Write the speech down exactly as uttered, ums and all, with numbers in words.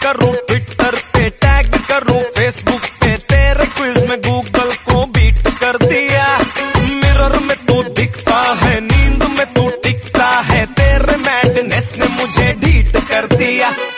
करूं, ट्विटर पे टैग करूं, फेसबुक पे तेरे क्विज में गूगल को बीट कर दिया। मिरर में तू दिखता है, नींद में तू टिकता है, तेरे मैडनेस ने मुझे ढीठ कर दिया।